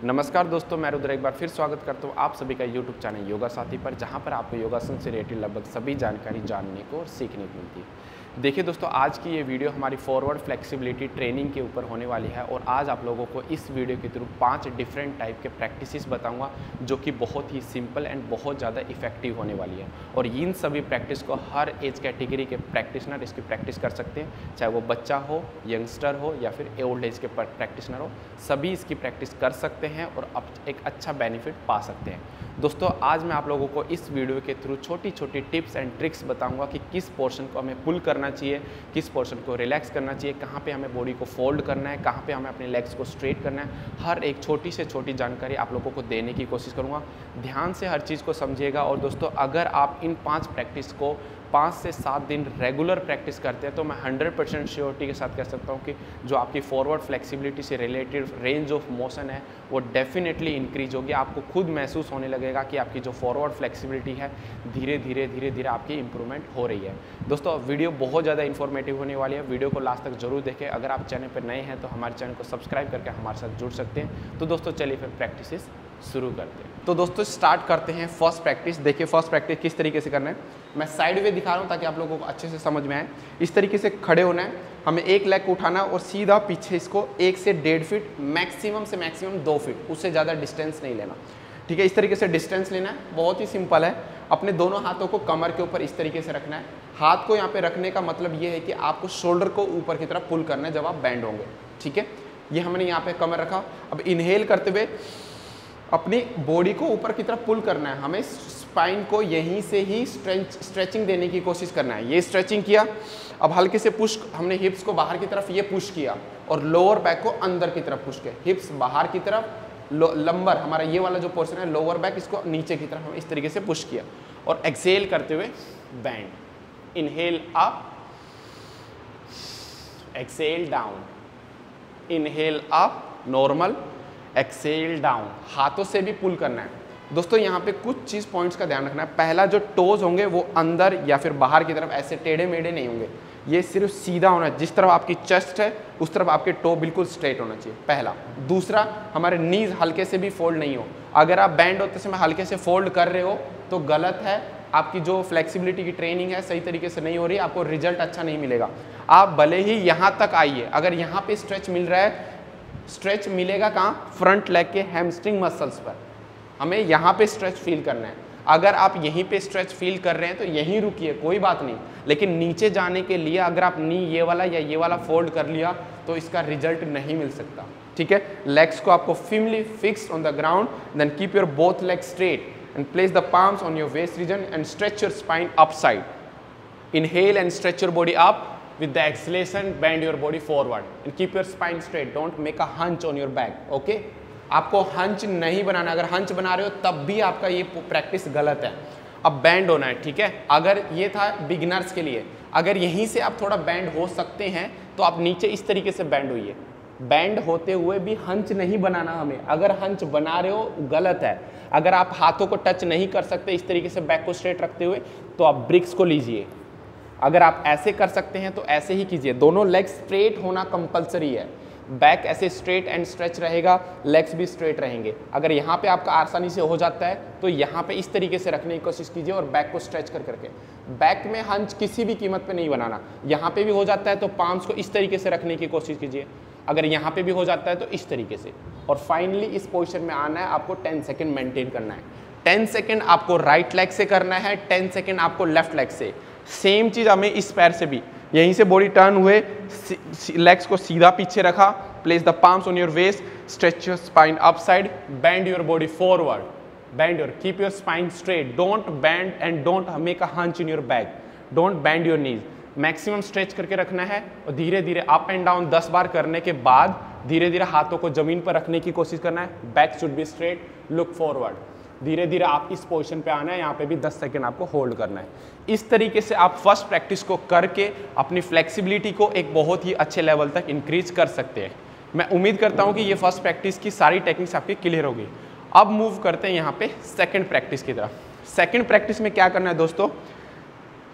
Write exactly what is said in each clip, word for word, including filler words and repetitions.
नमस्कार दोस्तों, मैं रुद्र एक बार फिर स्वागत करता हूँ आप सभी का यूट्यूब चैनल योगा साथी पर, जहाँ पर आपको योगासन से रिलेटेड लगभग सभी जानकारी जानने को और सीखने को मिलती है। देखिए दोस्तों, आज की ये वीडियो हमारी फॉरवर्ड फ्लेक्सिबिलिटी ट्रेनिंग के ऊपर होने वाली है और आज आप लोगों को इस वीडियो के थ्रू पांच डिफरेंट टाइप के प्रैक्टिसेस बताऊंगा जो कि बहुत ही सिंपल एंड बहुत ज़्यादा इफेक्टिव होने वाली है। और इन सभी प्रैक्टिस को हर एज कैटेगरी के प्रैक्टिशनर इसकी प्रैक्टिस कर सकते हैं, चाहे वो बच्चा हो, यंगस्टर हो या फिर ओल्ड एज के प्रैक्टिशनर हो, सभी इसकी प्रैक्टिस कर सकते हैं और अब एक अच्छा बेनिफिट पा सकते हैं। दोस्तों, आज मैं आप लोगों को इस वीडियो के थ्रू छोटी छोटी टिप्स एंड ट्रिक्स बताऊंगा कि किस पोर्शन को हमें पुल करना चाहिए, किस पोर्शन को रिलैक्स करना चाहिए, कहाँ पे हमें बॉडी को फोल्ड करना है, कहाँ पे हमें अपने लेग्स को स्ट्रेट करना है। हर एक छोटी से छोटी जानकारी आप लोगों को देने की कोशिश करूँगा। ध्यान से हर चीज़ को समझिएगा। और दोस्तों, अगर आप इन पाँच प्रैक्टिस को पाँच से सात दिन रेगुलर प्रैक्टिस करते हैं तो मैं हंड्रेड परसेंट श्योरिटी के साथ कह सकता हूँ कि जो आपकी फॉरवर्ड फ्लेक्सिबिलिटी से रिलेटेड रेंज ऑफ मोशन है वो डेफिनेटली इंक्रीज होगी। आपको खुद महसूस होने लगेगा कि आपकी जो फॉरवर्ड फ्लेक्सिबिलिटी है धीरे धीरे धीरे धीरे आपकी इंप्रूवमेंट हो रही है। दोस्तों, वीडियो बहुत ज़्यादा इन्फॉर्मेटिव होने वाली है, वीडियो को लास्ट तक जरूर देखें। अगर आप चैनल पर नए हैं तो हमारे चैनल को सब्सक्राइब करके हमारे साथ जुड़ सकते हैं। तो दोस्तों, चलिए फिर प्रैक्टिस शुरू करते हैं। तो दोस्तों, स्टार्ट करते हैं फर्स्ट प्रैक्टिस। देखिए फर्स्ट प्रैक्टिस किस तरीके से करना है, मैं साइड वे दिखा रहा हूँ ताकि आप लोगों को अच्छे से समझ में आए। इस तरीके से खड़े होना है, हमें एक लेग को उठाना और सीधा पीछे इसको एक से डेढ़ फीट मैक्सिमम से मैक्सिमम दो फीट, उससे ज़्यादा डिस्टेंस नहीं लेना। ठीक है, इस तरीके से डिस्टेंस लेना है। बहुत ही सिंपल है। अपने दोनों हाथों को कमर के ऊपर इस तरीके से रखना है। हाथ को यहाँ पे रखने का मतलब ये है कि आपको शोल्डर को ऊपर की तरफ पुल करना है जब आप बैंड होंगे। ठीक है, ये हमने यहाँ पे कमर रखा। अब इनहेल करते हुए अपनी बॉडी को ऊपर की तरफ पुल करना है। हमें स्पाइन को यहीं से ही स्ट्रेच स्ट्रेचिंग देने की कोशिश करना है। ये स्ट्रेचिंग किया, अब हल्के से पुश, हमने हिप्स को बाहर की तरफ ये पुश किया और लोअर बैक को अंदर की तरफ पुश किया। हिप्स बाहर की तरफ, लंबर हमारा ये वाला जो पोर्शन है लोअर बैक, इसको नीचे की तरफ हम इस तरीके से पुश किया और एक्सहेल करते हुए bend. Inhale up, exhale down, inhale up normal, exhale down. हाथों से भी पुल करना है। दोस्तों, यहाँ पे कुछ चीज़ पॉइंट्स का ध्यान रखना है। पहला, जो टोज होंगे वो अंदर या फिर बाहर की तरफ ऐसे टेढ़े मेढ़े नहीं होंगे, ये सिर्फ सीधा होना है। जिस तरफ आपकी चेस्ट है उस तरफ आपके टो बिल्कुल स्ट्रेट होना चाहिए, पहला। दूसरा, हमारे नीज हल्के से भी फोल्ड नहीं हो। अगर आप बैंड होते समय हल्के से फोल्ड कर रहे हो तो गलत है। आपकी जो फ्लेक्सिबिलिटी की ट्रेनिंग है सही तरीके से नहीं हो रही, आपको रिजल्ट अच्छा नहीं मिलेगा। आप भले ही यहाँ तक आइए, अगर यहाँ पे स्ट्रेच मिल रहा है, स्ट्रेच मिलेगा कहाँ? फ्रंट लेग के हैमस्ट्रिंग मसल्स पर। हमें यहाँ पे स्ट्रेच फील करना है। अगर आप यहीं पे स्ट्रेच फील कर रहे हैं तो यहीं रुकिए, कोई बात नहीं। लेकिन नीचे जाने के लिए अगर आप नी ये वाला या ये वाला फोल्ड कर लिया तो इसका रिजल्ट नहीं मिल सकता। ठीक है, लेग्स को आपको firmly fixed on the ground, then keep your both legs straight and place the palms on your waist region and stretch your spine upside. Inhale and stretch your body up. With the exhalation, bend your body forward and keep your spine straight. Don't make a hunch on your back. Okay? आपको hunch नहीं बनाना। अगर hunch बना रहे हो तब भी आपका ये प्रैक्टिस गलत है। अब बैंड होना है। ठीक है, अगर ये था बिगिनर्स के लिए, अगर यहीं से आप थोड़ा बैंड हो सकते हैं तो आप नीचे इस तरीके से बैंड होइए। बैंड होते हुए भी हंच नहीं बनाना हमें। अगर हंच बना रहे हो गलत है। अगर आप हाथों को टच नहीं कर सकते इस तरीके से बैक को स्ट्रेट रखते हुए तो आप ब्रिक्स को लीजिए। अगर आप ऐसे कर सकते हैं तो ऐसे ही कीजिए। दोनों लेग स्ट्रेट होना कंपलसरी है। बैक ऐसे स्ट्रेट एंड स्ट्रेच रहेगा, लेग्स भी स्ट्रेट रहेंगे। अगर यहाँ पे आपका आसानी से हो जाता है तो यहाँ पे इस तरीके से रखने की कोशिश कीजिए और बैक को स्ट्रेच कर करके। बैक में हंच किसी भी कीमत पे नहीं बनाना। यहाँ पे भी हो जाता है तो पाम्स को इस तरीके से रखने की कोशिश कीजिए। अगर यहाँ पे भी हो जाता है तो इस तरीके से। और फाइनली इस पोजिशन में आना है। आपको टेन सेकेंड मेंटेन करना है। टेन सेकेंड आपको राइट लेग से करना है, टेन सेकेंड आपको लेफ्ट लेग से। सेम चीज हमें इस पैर से भी, यहीं से बॉडी टर्न हुए, लेग्स को सीधा पीछे रखा, place the palms on your waist, stretch your spine upside, bend your body forward, bend your, keep your spine straight, don't bend and don't make a hunch in your back, don't bend your knees. Maximum stretch करके रखना है और धीरे धीरे up and down दस बार करने के बाद धीरे धीरे हाथों को जमीन पर रखने की कोशिश करना है। Back should be straight, look forward. धीरे धीरे आप इस पोजीशन पे आना है। यहाँ पे भी दस सेकेंड आपको होल्ड करना है। इस तरीके से आप फर्स्ट प्रैक्टिस को करके अपनी फ्लेक्सिबिलिटी को एक बहुत ही अच्छे लेवल तक इंक्रीज कर सकते हैं। मैं उम्मीद करता हूँ कि ये फर्स्ट प्रैक्टिस की सारी टेक्निक्स आपकी क्लियर होगी। अब मूव करते हैं यहाँ पे सेकंड प्रैक्टिस की तरफ। सेकंड प्रैक्टिस में क्या करना है दोस्तों,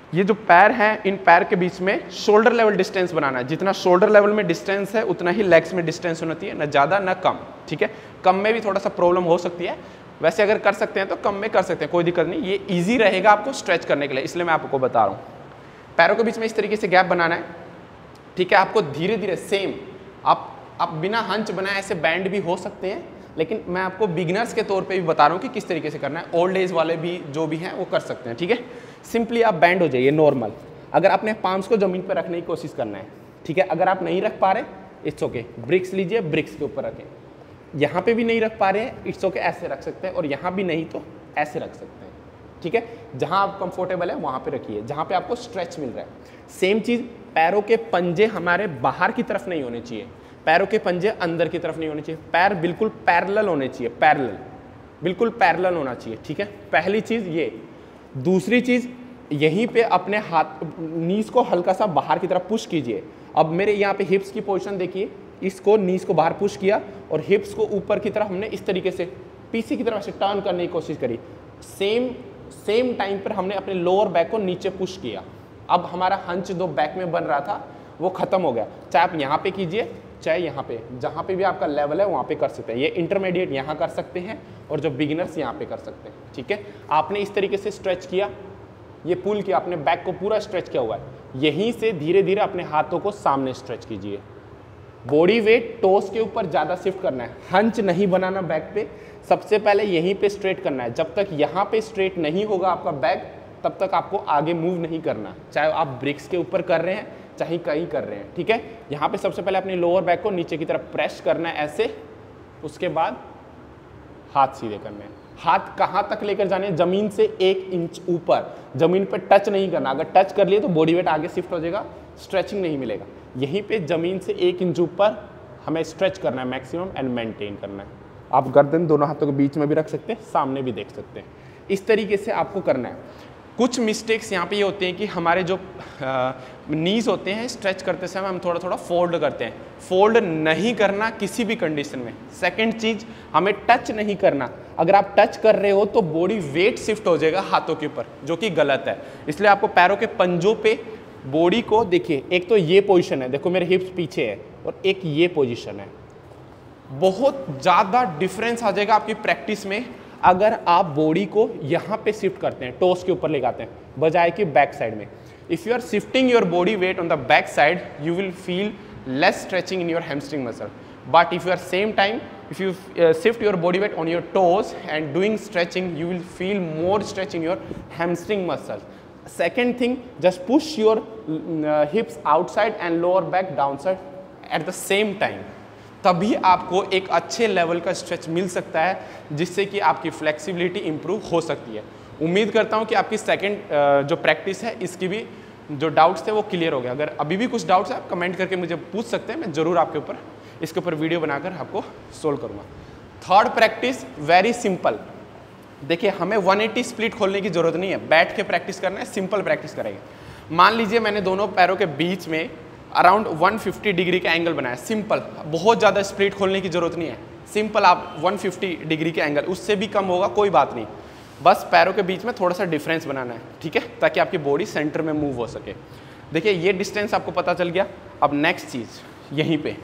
ये जो पैर हैं, इन पैर के बीच में शोल्डर लेवल डिस्टेंस बनाना है। जितना शोल्डर लेवल में डिस्टेंस है उतना ही लेग्स में डिस्टेंस होनी चाहिए, न ज़्यादा न कम, ठीक है। कम में भी थोड़ा सा प्रॉब्लम हो सकती है, वैसे अगर कर सकते हैं तो कम में कर सकते हैं, कोई दिक्कत नहीं। ये ईजी रहेगा आपको स्ट्रेच करने के लिए, इसलिए मैं आपको बता रहा हूँ। पैरों के बीच में इस तरीके से गैप बनाना है, ठीक है। आपको धीरे धीरे सेम आप आप बिना हंच बनाए ऐसे बैंड भी हो सकते हैं, लेकिन मैं आपको बिगिनर्स के तौर पे भी बता रहा हूँ कि किस तरीके से करना है। ओल्ड एज वाले भी जो भी हैं वो कर सकते हैं, ठीक है। सिंपली आप बैंड हो जाइए नॉर्मल। अगर अपने पाम्स को जमीन पर रखने की कोशिश करना है, ठीक है। अगर आप नहीं रख पा रहे, इट्स ओके, ब्रिक्स लीजिए, ब्रिक्स के ऊपर रखें। यहाँ पे भी नहीं रख पा रहे हैं, इट्स ओके, ऐसे रख सकते हैं, और यहाँ भी नहीं तो ऐसे रख सकते हैं, ठीक है। जहाँ आप कंफर्टेबल है वहाँ पे रखिए, जहाँ पे आपको स्ट्रेच मिल रहा है। सेम चीज़, पैरों के पंजे हमारे बाहर की तरफ नहीं होने चाहिए, पैरों के पंजे अंदर की तरफ नहीं होने चाहिए। पैर बिल्कुल पैरेलल होने चाहिए, पैरेलल, बिल्कुल पैरेलल होना चाहिए, ठीक है। पहली चीज़ ये। दूसरी चीज़, यहीं पे अपने हाथ नीज को हल्का सा बाहर की तरफ पुश कीजिए। अब मेरे यहाँ पे हिप्स की पोजीशन देखिए, इसको नीज को बाहर पुश किया और हिप्स को ऊपर की तरफ हमने इस तरीके से पीछे की तरफ से टर्न करने की कोशिश करी। सेम सेम टाइम पर हमने अपने लोअर बैक को नीचे पुश किया। अब हमारा हंच जो बैक में बन रहा था वो खत्म हो गया। चाहे आप यहाँ पे कीजिए, चाहे यहाँ पे, जहाँ पे भी आपका लेवल है वहाँ पे कर सकते हैं। ये इंटरमीडिएट यहाँ कर सकते हैं और जो बिगिनर्स यहाँ पे कर सकते हैं, ठीक है। आपने इस तरीके से स्ट्रेच किया, ये पुल किया, अपने बैक को पूरा स्ट्रेच किया हुआ है। यहीं से धीरे धीरे अपने हाथों को सामने स्ट्रेच कीजिए। बॉडी वेट टोस के ऊपर ज़्यादा शिफ्ट करना है, हंच नहीं बनाना बैक पे। सबसे पहले यहीं पे स्ट्रेट करना है। जब तक यहाँ पे स्ट्रेट नहीं होगा आपका बैक, तब तक आपको आगे मूव नहीं करना, चाहे आप ब्रिक्स के ऊपर कर रहे हैं चाहे कहीं कर रहे हैं, ठीक है। यहाँ पे सबसे पहले अपने लोअर बैक को नीचे की तरफ प्रेस करना है ऐसे, उसके बाद हाथ सीधे करने हैं। हाथ कहाँ तक लेकर जाने हैं? जमीन से एक इंच ऊपर, जमीन पे टच नहीं करना। अगर टच कर लिए तो बॉडी वेट आगे शिफ्ट हो जाएगा, स्ट्रेचिंग नहीं मिलेगा। यहीं पे जमीन से एक इंच ऊपर हमें स्ट्रेच करना है मैक्सिमम एंड मेंटेन करना है। आप गर्दन दोनों हाथों के बीच में भी रख सकते हैं, सामने भी देख सकते हैं। इस तरीके से आपको करना है। कुछ मिस्टेक्स यहाँ पे ये होते हैं कि हमारे जो नीज होते हैं स्ट्रेच करते समय हम थोड़ा थोड़ा फोल्ड करते हैं। फोल्ड नहीं करना किसी भी कंडीशन में। सेकंड चीज़, हमें टच नहीं करना। अगर आप टच कर रहे हो तो बॉडी वेट शिफ्ट हो जाएगा हाथों के ऊपर, जो कि गलत है। इसलिए आपको पैरों के पंजों पे बॉडी को देखिए, एक तो ये पोजीशन है, देखो मेरे हिप्स पीछे है, और एक ये पोजीशन है। बहुत ज़्यादा डिफरेंस आ जाएगा आपकी प्रैक्टिस में अगर आप बॉडी को यहाँ पे शिफ्ट करते हैं, टोस के ऊपर ले जाते हैं, बजाय कि बैक साइड में। If you are shifting your body weight on the back side, you will feel less stretching in your hamstring muscle. But if you are same time, if you uh, shift your body weight on your toes and doing stretching, you will feel more stretch in your hamstring muscles. Second thing, just push your uh, hips outside and lower back downside at the same time. तभी आपको एक अच्छे level का stretch मिल सकता है, जिससे कि आपकी फ्लेक्सिबिलिटी इंप्रूव हो सकती है। उम्मीद करता हूँ कि आपकी सेकंड uh, जो प्रैक्टिस है इसकी भी जो डाउट्स थे वो क्लियर हो गया। अगर अभी भी कुछ डाउट्स है आप कमेंट करके मुझे पूछ सकते हैं, मैं ज़रूर आपके ऊपर इसके ऊपर वीडियो बनाकर आपको सोल्व करूंगा। Third practice very simple. देखिए, हमें एक सौ अस्सी स्प्लिट खोलने की जरूरत नहीं है, बैठ के प्रैक्टिस करना है, सिंपल प्रैक्टिस करेंगे। मान लीजिए मैंने दोनों पैरों के बीच में अराउंड एक सौ पचास डिग्री का एंगल बनाया, सिंपल। बहुत ज़्यादा स्प्लिट खोलने की जरूरत नहीं है, सिंपल आप एक सौ पचास डिग्री के एंगल, उससे भी कम होगा कोई बात नहीं, बस पैरों के बीच में थोड़ा सा डिफरेंस बनाना है, ठीक है, ताकि आपकी बॉडी सेंटर में मूव हो सके। देखिए, ये डिस्टेंस आपको पता चल गया। अब नेक्स्ट चीज़ यहीं पे,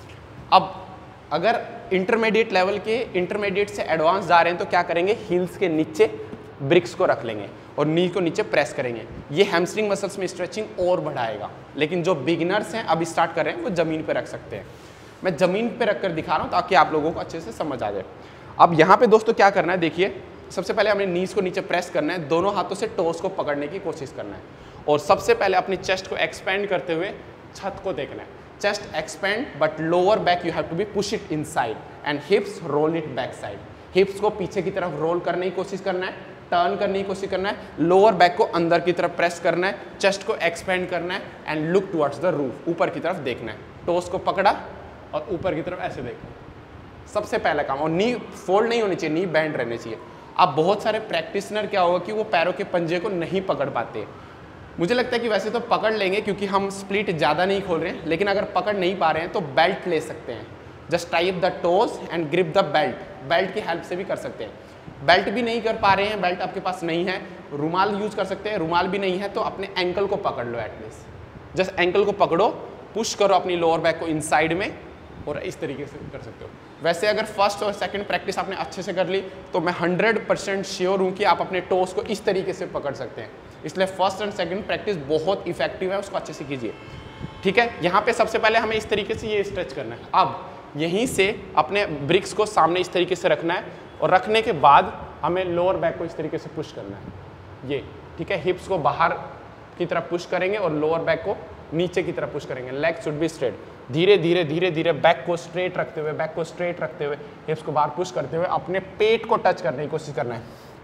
अब अगर इंटरमीडिएट लेवल के इंटरमीडिएट से एडवांस जा रहे हैं तो क्या करेंगे, हील्स के नीचे ब्रिक्स को रख लेंगे और नी को नीचे प्रेस करेंगे। ये हैमस्ट्रिंग मसल्स में स्ट्रेचिंग और बढ़ाएगा। लेकिन जो बिगिनर्स हैं, अभी स्टार्ट कर रहे हैं, वो ज़मीन पे रख सकते हैं। मैं ज़मीन पे रख कर दिखा रहा हूँ ताकि आप लोगों को अच्छे से समझ आ जाए। अब यहाँ पे दोस्तों क्या करना है, देखिए, सबसे पहले हमें नीज को नीचे प्रेस करना है, दोनों हाथों से टोस को पकड़ने की कोशिश करना है, और सबसे पहले अपनी चेस्ट को एक्सपेंड करते हुए छत को देखना है। Chest expand, but lower back you have to be push it inside and hips roll it back side. Hips को पीछे की तरफ रोल करने की कोशिश करना है, टर्न करने की कोशिश करना है, लोअर बैक को अंदर की तरफ प्रेस करना है, चेस्ट को एक्सपेंड करना है and look towards the roof, ऊपर की तरफ देखना है। टोस को पकड़ा और ऊपर की तरफ ऐसे देखना, सबसे पहला काम। और नी फोल्ड नहीं होनी चाहिए, नी बैंड रहनी चाहिए। अब बहुत सारे प्रैक्टिशनर क्या होगा कि वो पैरों के पंजे को नहीं पकड़ पाते। मुझे लगता है कि वैसे तो पकड़ लेंगे क्योंकि हम स्प्लिट ज़्यादा नहीं खोल रहे हैं, लेकिन अगर पकड़ नहीं पा रहे हैं तो बेल्ट ले सकते हैं। Just type the toes and grip the belt, belt की हेल्प से भी कर सकते हैं। बेल्ट भी नहीं कर पा रहे हैं, बेल्ट आपके पास नहीं है, रुमाल यूज कर सकते हैं, रुमाल भी नहीं है तो अपने एंकल को पकड़ लो एटलीस्ट, जस्ट एंकल को पकड़ो, पुश करो अपनी लोअर बैक को इनसाइड में और इस तरीके से कर सकते हो। वैसे अगर फर्स्ट और सेकंड प्रैक्टिस आपने अच्छे से कर ली तो मैं हंड्रेड परसेंट श्योर हूँ कि आप अपने टोस को इस तरीके से पकड़ सकते हैं। इसलिए फर्स्ट एंड सेकंड प्रैक्टिस बहुत इफेक्टिव है, उसको अच्छे से कीजिए। ठीक है, यहाँ पे सबसे पहले हमें इस तरीके से ये स्ट्रेच करना है। अब यहीं से अपने ब्रिक्स को सामने इस तरीके से रखना है और रखने के बाद हमें लोअर बैक को इस तरीके से पुश करना है ये। ठीक है, हिप्स को बाहर की तरफ पुश करेंगे और लोअर बैक को नीचे की तरफ पुश करेंगे। Leg should be straight. धीरे धीरे धीरे धीरे बैक को स्ट्रेट रखते हुए बैक को स्ट्रेट रखते हुए हिप्स को बाहर पुश करते हुए अपने पेट को टच करने की कोशिश करना है।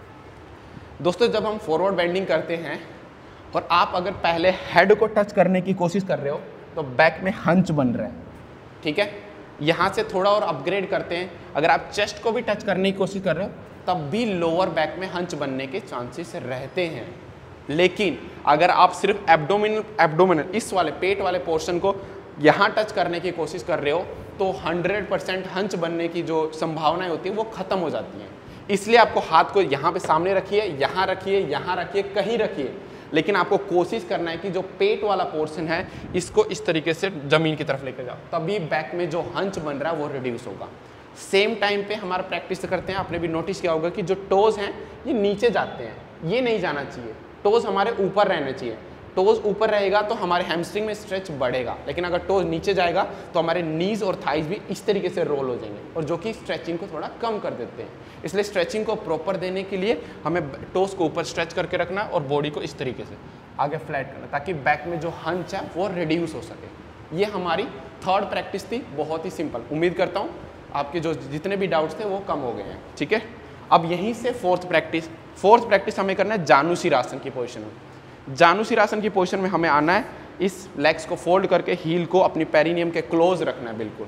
दोस्तों, जब हम फॉरवर्ड बेंडिंग करते हैं और आप अगर पहले हेड को टच करने की कोशिश कर रहे हो तो बैक में हंच बन रहा है। ठीक है, यहाँ से थोड़ा और अपग्रेड करते हैं, अगर आप चेस्ट को भी टच करने की कोशिश कर रहे हो तब भी लोअर बैक में हंच बनने के चांसेस रहते हैं। लेकिन अगर आप सिर्फ एब्डोमिनल एब्डोमिनल इस वाले पेट वाले पोर्शन को यहाँ टच करने की कोशिश कर रहे हो तो हंड्रेड परसेंट हंच बनने की जो संभावनाएं होती है वो खत्म हो जाती हैं। इसलिए आपको हाथ को यहाँ पे सामने रखिए, यहाँ रखिए, यहाँ रखिए, कहीं रखिए, लेकिन आपको कोशिश करना है कि जो पेट वाला पोर्शन है इसको इस तरीके से जमीन की तरफ लेकर जाओ, तभी बैक में जो हंच बन रहा है वो रिड्यूस होगा। सेम टाइम पे हमारा प्रैक्टिस करते हैं, आपने भी नोटिस किया होगा कि जो टोज हैं ये नीचे जाते हैं, ये नहीं जाना चाहिए, टोज हमारे ऊपर रहने चाहिए। टोज ऊपर रहेगा तो हमारे हैमस्ट्रिंग में स्ट्रेच बढ़ेगा, लेकिन अगर टोज नीचे जाएगा तो हमारे नीज और थाइज भी इस तरीके से रोल हो जाएंगे और जो कि स्ट्रेचिंग को थोड़ा कम कर देते हैं। इसलिए स्ट्रेचिंग को प्रॉपर देने के लिए हमें टोज को ऊपर स्ट्रेच करके रखना और बॉडी को इस तरीके से आगे फ्लैट करना ताकि बैक में जो हंच है वो रिड्यूस हो सके। ये हमारी थर्ड प्रैक्टिस थी, बहुत ही सिंपल। उम्मीद करता हूँ आपके जो जितने भी डाउट्स थे वो कम हो गए हैं। ठीक है, अब यहीं से फोर्थ प्रैक्टिस फोर्थ प्रैक्टिस हमें करना है जानुसिरासन की पोजीशन में। जानुसिरासन की पोजीशन में हमें आना है, इस लेग्स को फोल्ड करके हील को अपनी पेरिनियम के क्लोज रखना है बिल्कुल।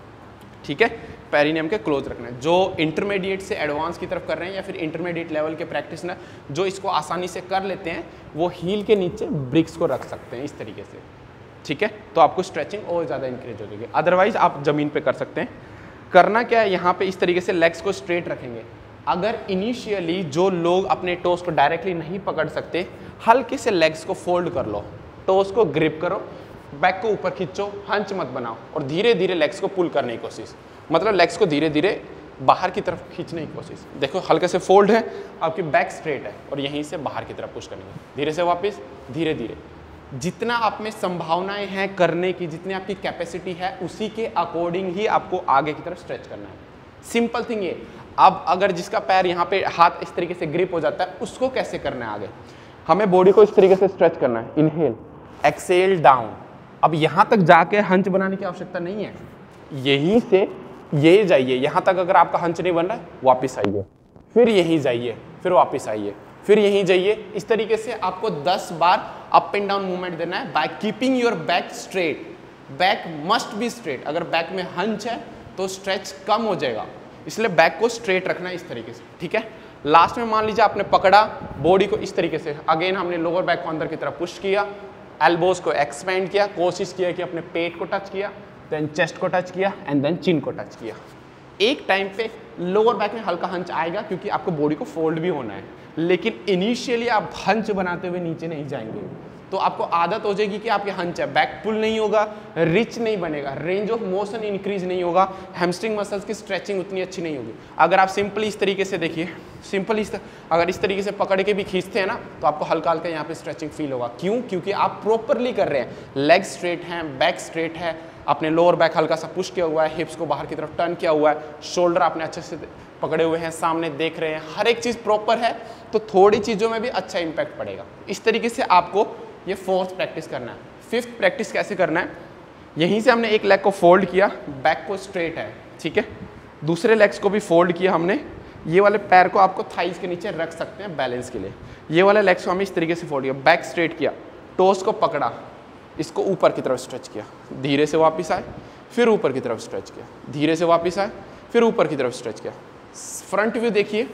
ठीक है, पेरिनियम के क्लोज रखना है। जो इंटरमीडिएट से एडवांस की तरफ कर रहे हैं या फिर इंटरमीडिएट लेवल के प्रैक्टिशनर जो इसको आसानी से कर लेते हैं वो हील के नीचे ब्रिक्स को रख सकते हैं इस तरीके से। ठीक है, तो आपको स्ट्रेचिंग और ज़्यादा इंक्रीज हो जाएगी। अदरवाइज आप जमीन पे कर सकते हैं। करना क्या है, यहाँ पे इस तरीके से लेग्स को स्ट्रेट रखेंगे। अगर इनिशियली जो लोग अपने टोस को डायरेक्टली नहीं पकड़ सकते, हल्के से लेग्स को फोल्ड कर लो, टोस को ग्रिप करो, बैक को ऊपर खींचो, हंच मत बनाओ और धीरे धीरे लेग्स को पुल करने की कोशिश, मतलब लेग्स को धीरे धीरे बाहर की तरफ खींचने की कोशिश। देखो हल्के से फोल्ड है, आपकी बैक स्ट्रेट है और यहीं से बाहर की तरफ पुश करेंगे, धीरे से वापस, धीरे धीरे। जितना आप में संभावनाएं हैं करने की, जितनी आपकी कैपेसिटी है उसी के अकॉर्डिंग ही आपको आगे की तरफ स्ट्रेच करना है। सिंपल थिंग ये। अब अगर जिसका पैर यहाँ पे हाथ इस तरीके से ग्रिप हो जाता है उसको कैसे करना है आगे, हमें बॉडी को इस तरीके से स्ट्रेच करना है। Inhale, exhale, down. अब यहाँ तक जाके हंच बनाने की आवश्यकता नहीं है, यहीं से ये जाइए, यहाँ तक अगर आपका हंच नहीं बन रहा है वापस आइए, फिर यहीं जाइए, फिर वापस आइए, फिर यहीं जाइए। इस तरीके से आपको दस बार अप एंड डाउन मूवमेंट देना है by keeping your back straight. Back must be straight. अगर बैक में हंच है तो स्ट्रेच कम हो जाएगा, इसलिए बैक को स्ट्रेट रखना है इस तरीके से। ठीक है, लास्ट में मान लीजिए आपने पकड़ा बॉडी को इस तरीके से, अगेन हमने लोअर बैक को अंदर की तरफ पुश किया, एल्बोज को एक्सपेंड किया, कोशिश किया कि अपने पेट को टच किया, देन चेस्ट को टच किया एंड देन चिन को टच किया। एक टाइम पे लोअर बैक में हल्का हंच आएगा क्योंकि आपको बॉडी को फोल्ड भी होना है, लेकिन इनिशियली आप हंच बनाते हुए नीचे नहीं जाएंगे, तो आपको आदत हो जाएगी कि आपके हंच है, बैक पुल नहीं होगा, रिच नहीं बनेगा, रेंज ऑफ मोशन इंक्रीज नहीं होगा, हैमस्ट्रिंग मसल्स की स्ट्रेचिंग उतनी अच्छी नहीं होगी। अगर आप सिंपली इस तरीके से देखिए, सिंपल इस अगर इस तरीके से पकड़ के भी खींचते हैं ना तो आपको हल्का हल्का यहाँ पे स्ट्रेचिंग फील होगा। क्यों? क्योंकि आप प्रॉपरली कर रहे हैं, लेग स्ट्रेट हैं, बैक स्ट्रेट है, अपने लोअर बैक हल्का सा पुश किया हुआ है, हिप्स को बाहर की तरफ टर्न किया हुआ है, शोल्डर आपने अच्छे से पकड़े हुए हैं, सामने देख रहे हैं, हर एक चीज़ प्रॉपर है, तो थोड़ी चीज़ों में भी अच्छा इंपैक्ट पड़ेगा। इस तरीके से आपको ये फोर्थ प्रैक्टिस करना है। फिफ्थ प्रैक्टिस कैसे करना है, यहीं से हमने एक लेग को फोल्ड किया, बैक को स्ट्रेट है, ठीक है, दूसरे लेग्स को भी फोल्ड किया हमने, ये वाले पैर को आपको थाइस के नीचे रख सकते हैं बैलेंस के लिए। ये वाले लेग्स को हमने इस तरीके से फोल्ड किया, बैक स्ट्रेट किया, टोस को पकड़ा, इसको ऊपर की तरफ स्ट्रेच किया, धीरे से वापस आए, फिर ऊपर की तरफ स्ट्रेच किया, धीरे से वापस आए, फिर ऊपर की तरफ स्ट्रेच किया। फ्रंट व्यू देखिए,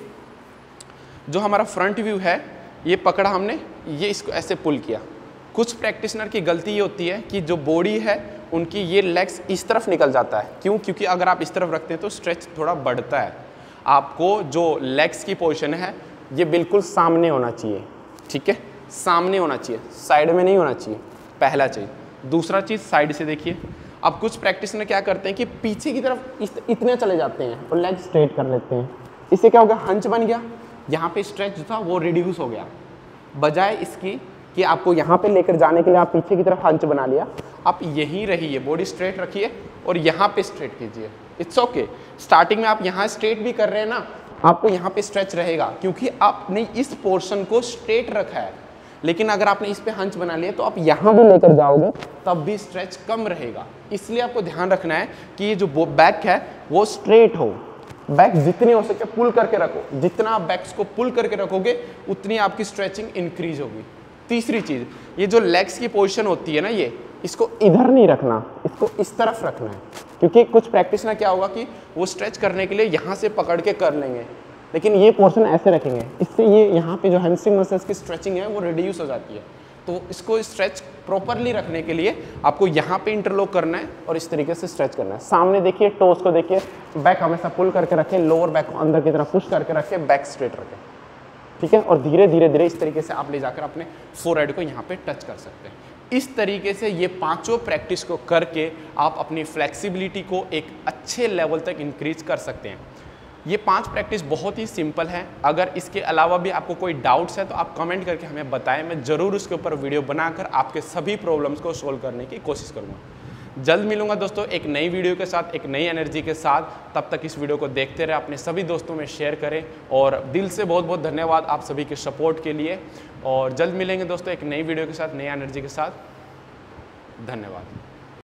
जो हमारा फ्रंट व्यू है ये पकड़ा हमने, ये इसको ऐसे पुल किया। कुछ प्रैक्टिशनर की गलती ये होती है कि जो बॉडी है उनकी ये लेग्स इस तरफ निकल जाता है। क्यों? क्योंकि अगर आप इस तरफ रखते हैं तो स्ट्रेच थोड़ा बढ़ता है। आपको जो लेग्स की पोजीशन है ये बिल्कुल सामने होना चाहिए, ठीक है, सामने होना चाहिए, साइड में नहीं होना चाहिए, पहला चीज़। दूसरा चीज़ साइड से देखिए, अब कुछ प्रैक्टिस में क्या करते हैं कि पीछे की तरफ इस, इतने चले जाते हैं और लेग स्ट्रेट कर लेते हैं। इससे क्या हो गया, हंच बन गया, यहाँ पे स्ट्रेच जो था वो रिड्यूस हो गया। बजाय इसकी कि आपको यहाँ पे लेकर जाने के लिए आप पीछे की तरफ हंच बना लिया, आप यहीं रहिए, बॉडी स्ट्रेट रखिए और यहाँ पे स्ट्रेट कीजिए। It's okay. स्टार्टिंग में आप यहाँ स्ट्रेट भी कर रहे हैं ना, आपको यहाँ पे स्ट्रेच रहेगा क्योंकि आपने इस पोर्शन को स्ट्रेट रखा है। लेकिन अगर आपने इस पे हंच बना लिया तो आप यहाँ भी लेकर जाओगे तब भी स्ट्रेच कम रहेगा। इसलिए आपको ध्यान रखना है कि ये जो बैक है वो स्ट्रेट हो, बैक जितनी हो सके पुल करके रखो। जितना आप बैक्स को पुल करके रखोगे उतनी आपकी स्ट्रेचिंग इंक्रीज होगी। तीसरी चीज, ये जो लेग्स की पोजीशन होती है ना, ये इसको इधर नहीं रखना, इसको इस तरफ रखना है। क्योंकि कुछ प्रैक्टिस में क्या होगा कि वो स्ट्रेच करने के लिए यहाँ से पकड़ के कर लेंगे, लेकिन ये पोर्शन ऐसे रखेंगे, इससे ये यहाँ पे जो हैमस्ट्रिंग मसल्स की स्ट्रेचिंग है वो रिड्यूस हो जाती है। तो इसको स्ट्रेच प्रॉपरली रखने के लिए आपको यहाँ पे इंटरलॉक करना है और इस तरीके से स्ट्रेच करना है। सामने देखिए, टोस को देखिए, बैक हमेशा पुल करके रखें, लोअर बैक को अंदर की तरफ पुश करके रखें, बैक स्ट्रेट रखें, ठीक है। और धीरे धीरे धीरे इस तरीके से आप ले जाकर अपने फोरहेड को यहाँ पे टच कर सकते हैं। इस तरीके से ये पांचों प्रैक्टिस को करके आप अपनी फ्लेक्सिबिलिटी को एक अच्छे लेवल तक इंक्रीज कर सकते हैं। ये पांच प्रैक्टिस बहुत ही सिंपल है। अगर इसके अलावा भी आपको कोई डाउट्स है तो आप कमेंट करके हमें बताएं, मैं ज़रूर उसके ऊपर वीडियो बनाकर आपके सभी प्रॉब्लम्स को सोल्व करने की कोशिश करूँगा। जल्द मिलूंगा दोस्तों एक नई वीडियो के साथ, एक नई एनर्जी के साथ। तब तक इस वीडियो को देखते रहे, अपने सभी दोस्तों में शेयर करें और दिल से बहुत बहुत धन्यवाद आप सभी के सपोर्ट के लिए। और जल्द मिलेंगे दोस्तों एक नई वीडियो के साथ, नई एनर्जी के साथ। धन्यवाद।